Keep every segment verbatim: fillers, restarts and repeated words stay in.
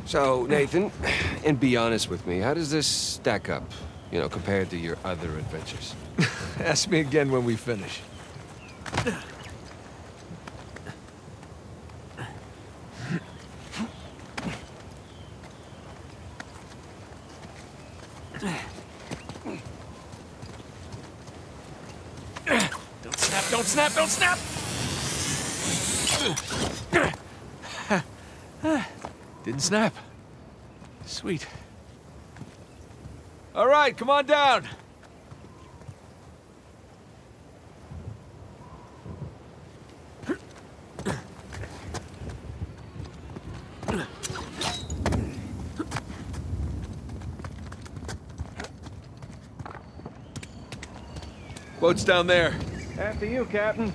So, Nathan, and be honest with me, how does this stack up, you know, compared to your other adventures? Ask me again when we finish. Don't snap, don't snap, don't snap! Didn't snap. Sweet. All right, come on down. Boat's down there. After you, Captain.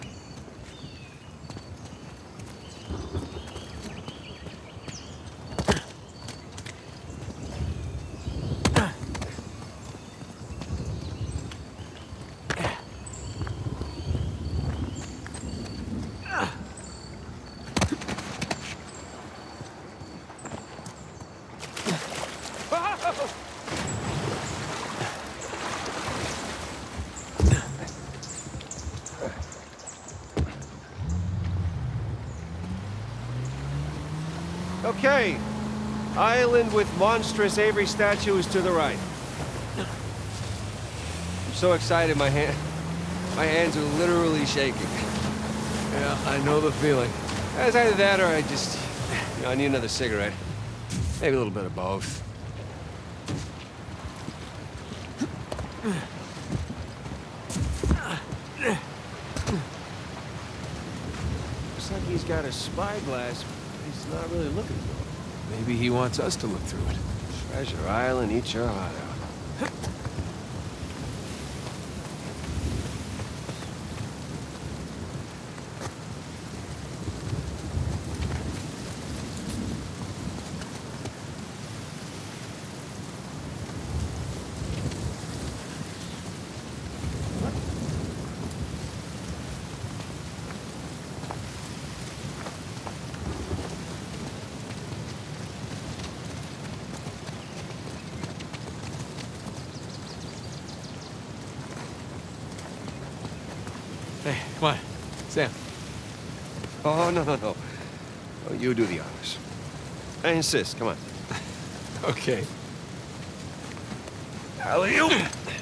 Okay. Island with monstrous Avery statues to the right. I'm so excited, my hand... my hands are literally shaking. Yeah, I know the feeling. It's either that or I just... you know, I need another cigarette. Maybe a little bit of both. Looks like he's got a spyglass. He's not really looking for it. Maybe he wants us to look through it. Treasure Island, eat your heart out. Hey, come on. Sam. Oh, no, no, no. Oh, you do the honors. I insist. Come on. Okay. Alley-oop!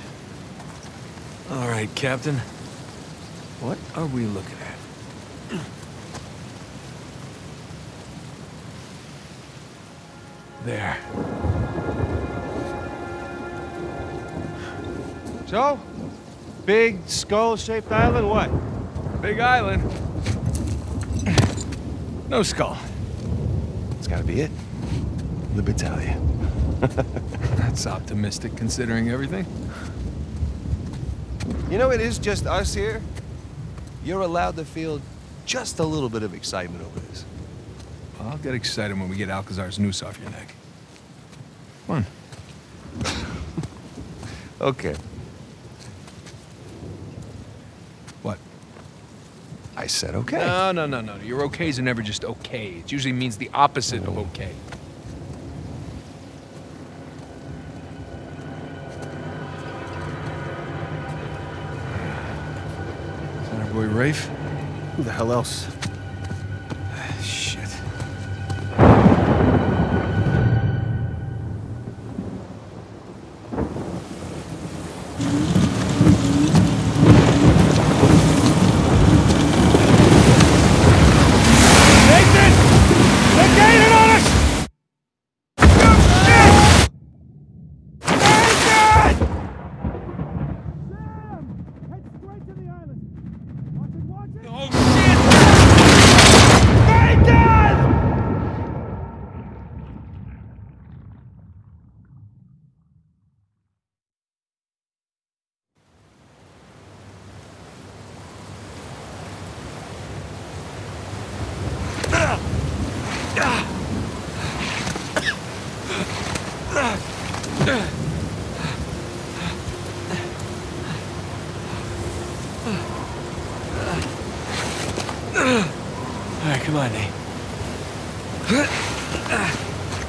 All right, Captain. What are we looking at? There. So? Big skull-shaped island, what? Big island. No skull. It's gotta be it. Libertalia. That's optimistic, considering everything. You know, it is just us here. You're allowed to feel just a little bit of excitement over this. I'll get excited when we get Alcazar's noose off your neck. Come on. Okay. What? I said okay. No, no, no, no. Your okays are never just okay. It usually means the opposite of okay. Is that our boy Rafe? Who the hell else? Shit. All right, come on, Nate.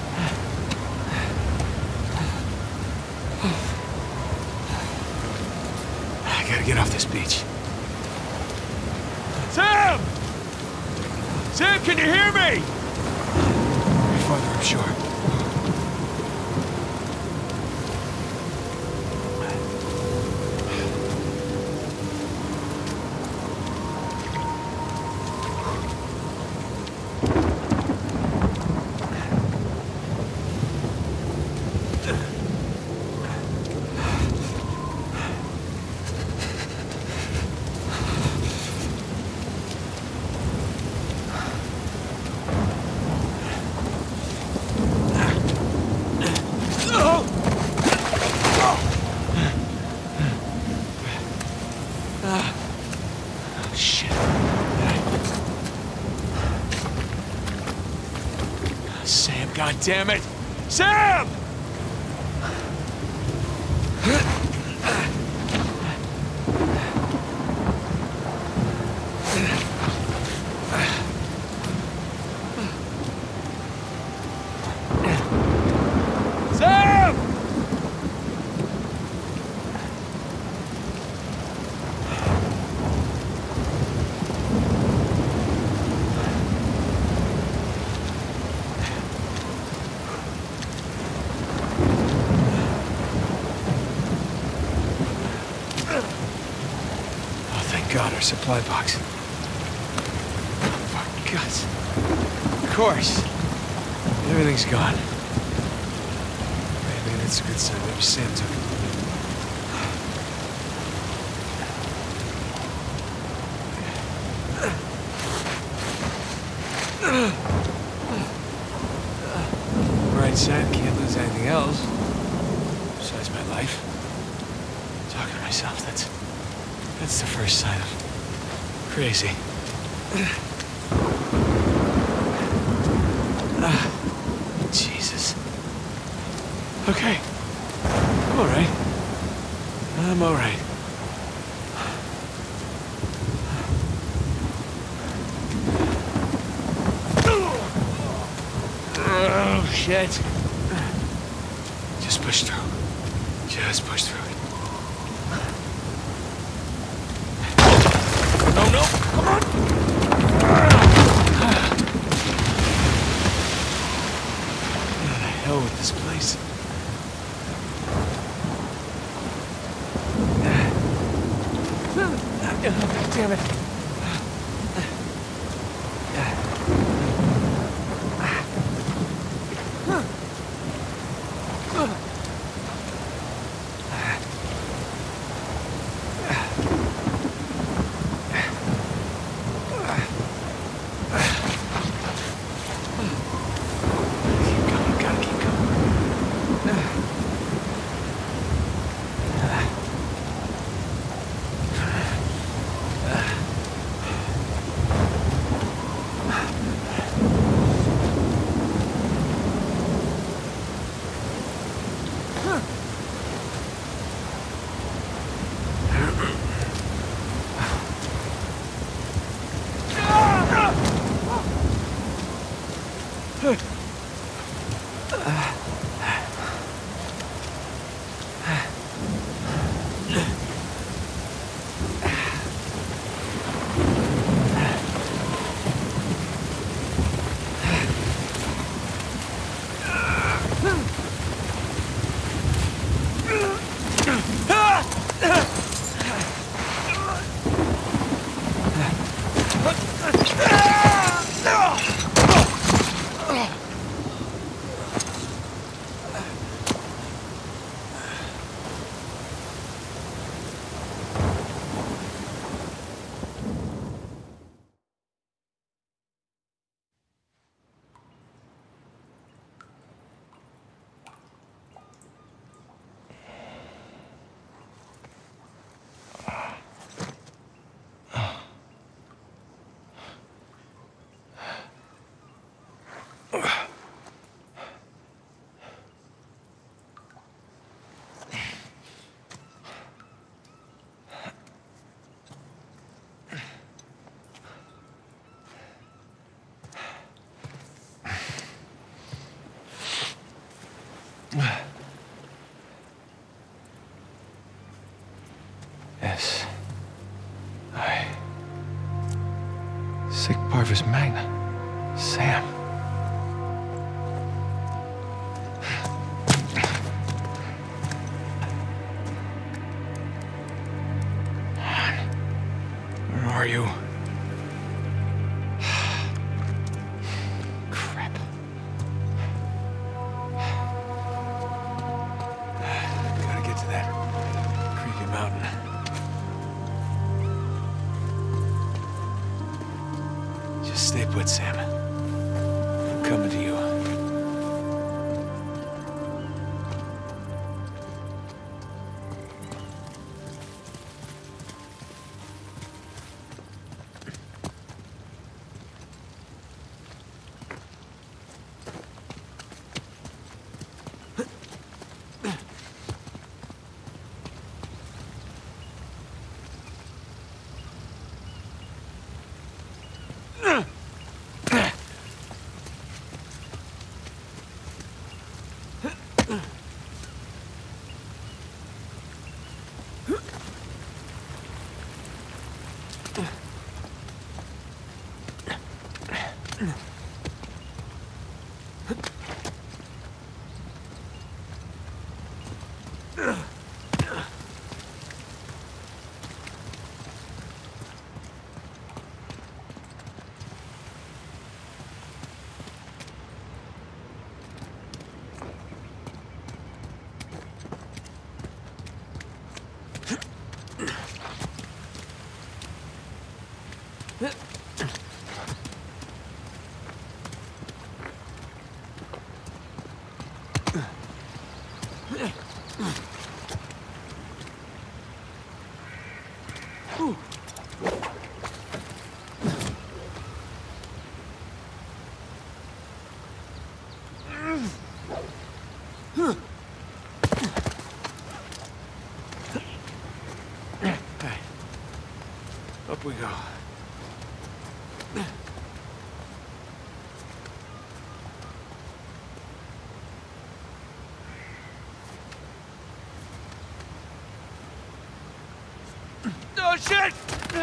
get off this beach. Sam! Sam, can you hear me? Farther, I'm sure. God damn it! Sam! Sam! God, our supply box. For guts. Of course. Everything's gone. Maybe that's a good sign. Maybe Sam took it. Right side, can't lose anything else. Besides my life. Talking to myself, that's... That's the first sign of crazy. Ah, Jesus. Okay. I'm all right. I'm all right. Oh, shit. Just push through. Just push through it. No, no, come on! What the hell with this place? Damn it. Sick Parvis Magna. Sam. Where are you? Crap. Gotta get to that creepy mountain. Just stay put, Sam. I'm coming to you. Up we go. Oh shit!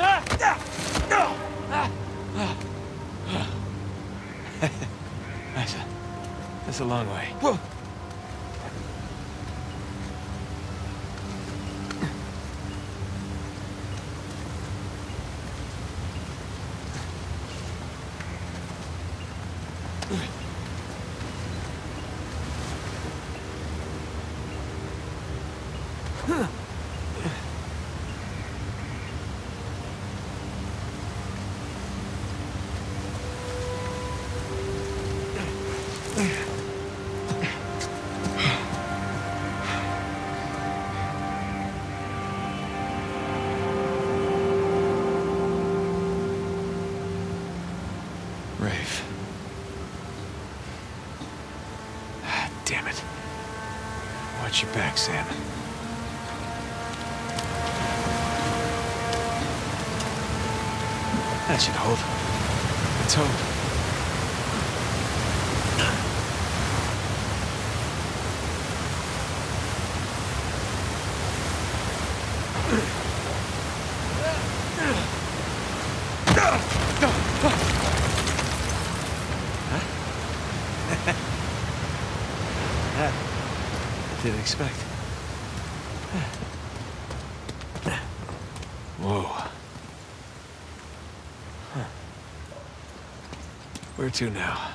That's a, that's a long way. Whoa. Rafe. Ah, damn it. Watch your back, Sam. That should hold. Untold. Didn't expect. Whoa. Huh. Where to now?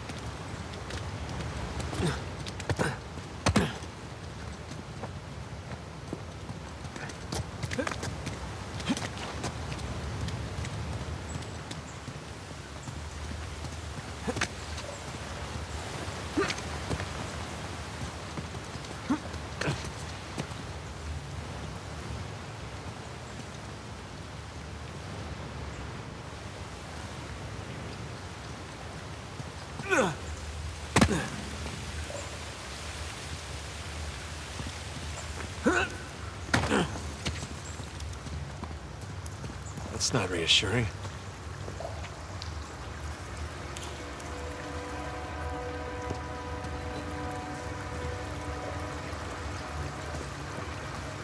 That's not reassuring.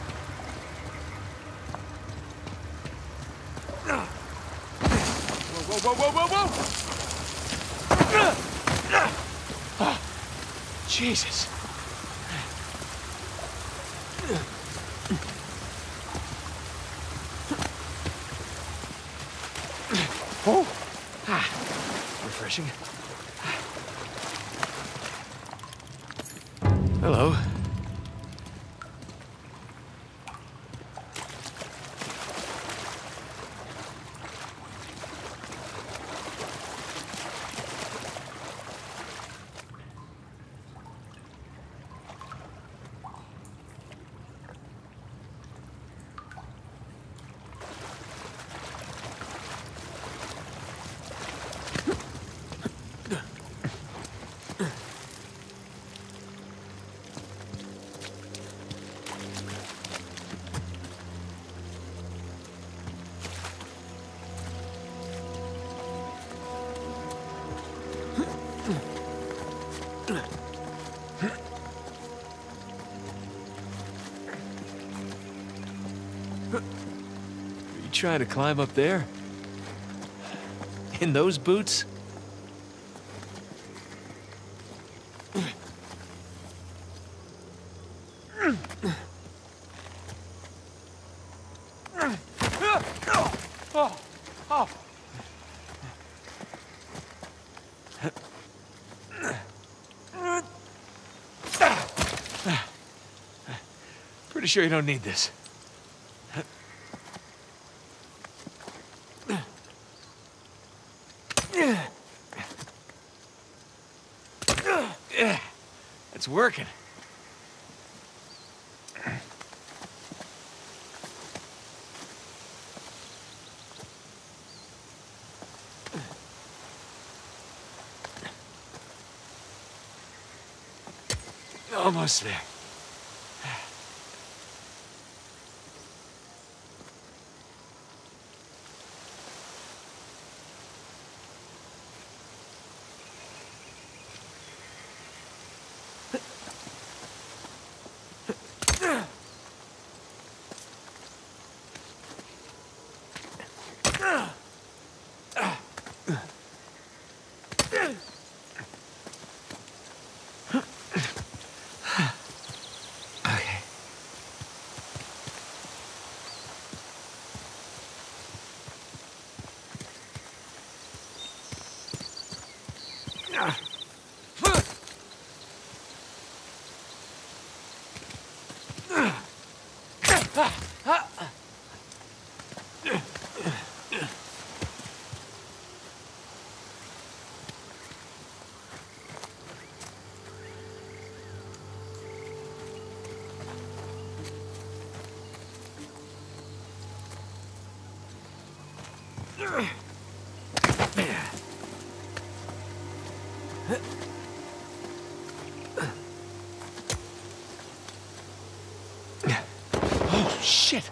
Whoa, whoa, whoa, whoa, whoa! Oh, Jesus. Oh, ah, refreshing. Hello. Are you trying to climb up there? In those boots? Oh, oh. Pretty sure you don't need this. It's working. Almost there. Oh, shit!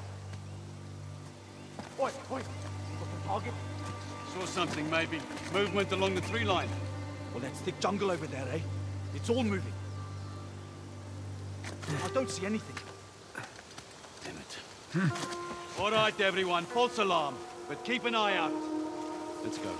Oi, oi! Target? Saw something, maybe. Movement along the tree line. Well, that's thick jungle over there, eh? It's all moving. I don't see anything. Damn it. Hmm. All right, everyone. False alarm. But keep an eye out. Let's go.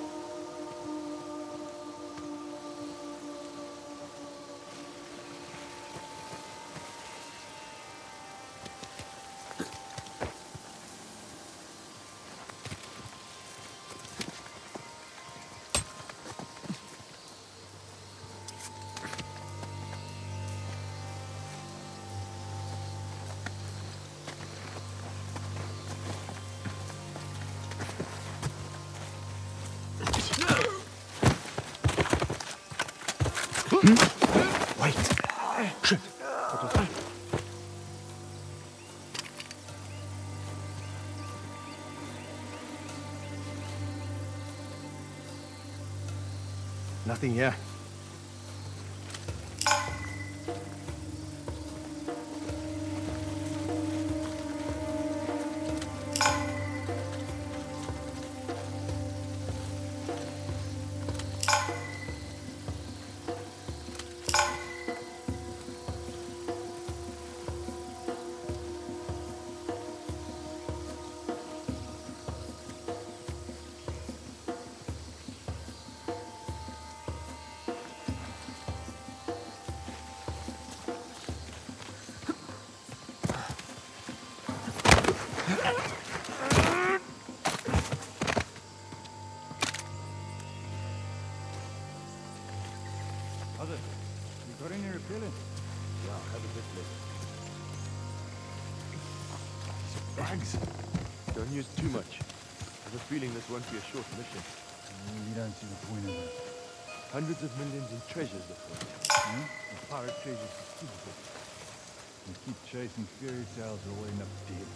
Wait. Shit. Nothing here. Bags? Don't use too much. I have a feeling this won't be a short mission. You don't see the point of it. Hundreds of millions in treasures, the point. Yeah? The pirate treasures are stupid. You keep chasing fairy tales, you'll end up dead.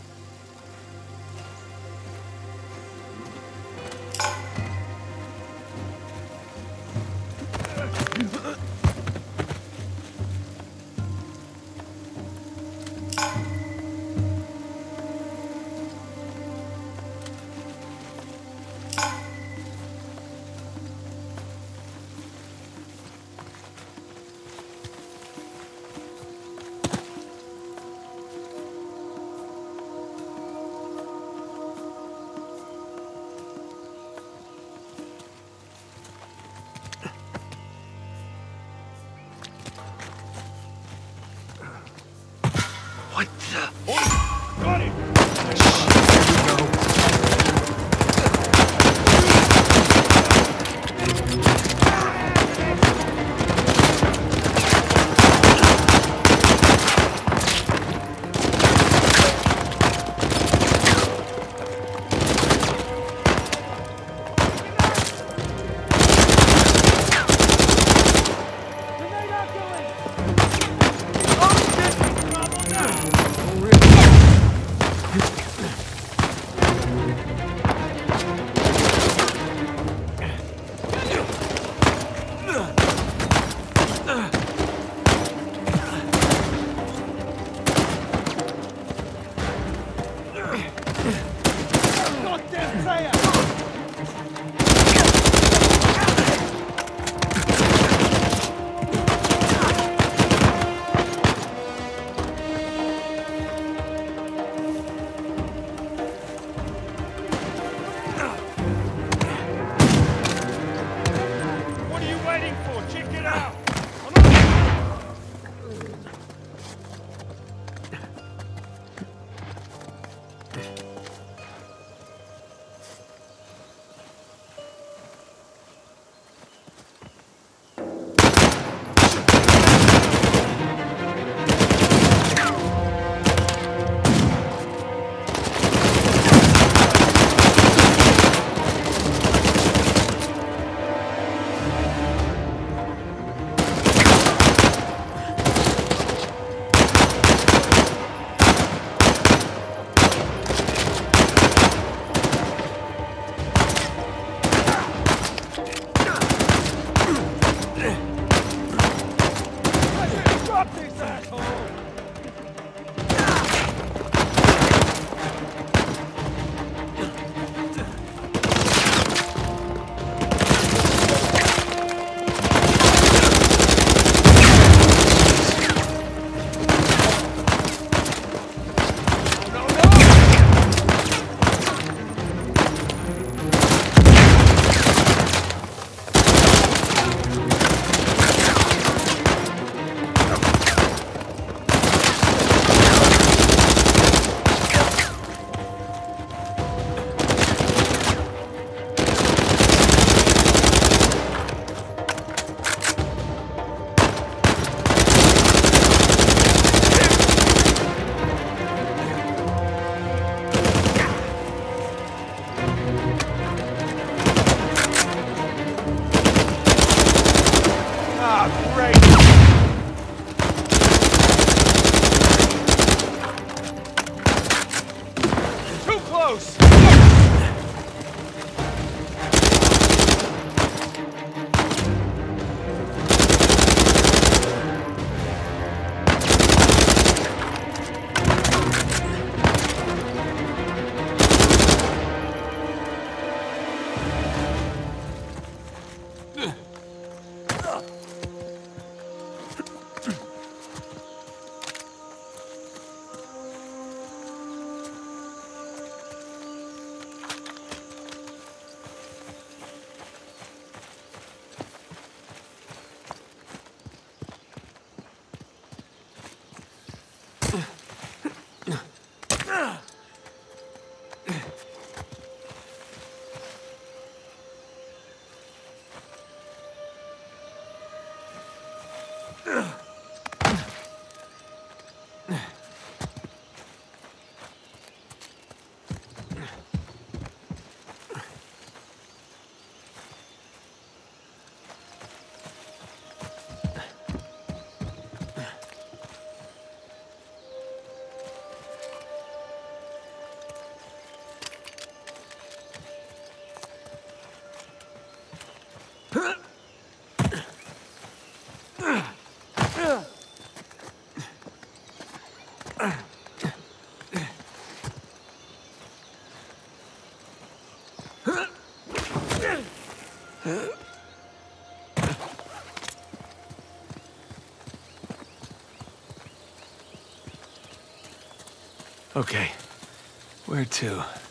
What the? Got it! Really? Okay, where to?